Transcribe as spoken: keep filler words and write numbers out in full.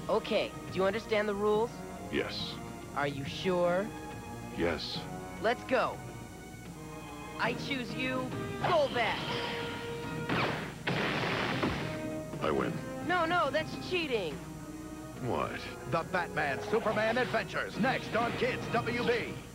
Okay, do you understand the rules? Yes. Are you sure? Yes. Let's go. I choose you, Golbat. I win. No, no, that's cheating. What? The Batman Superman Adventures, next on Kids W B.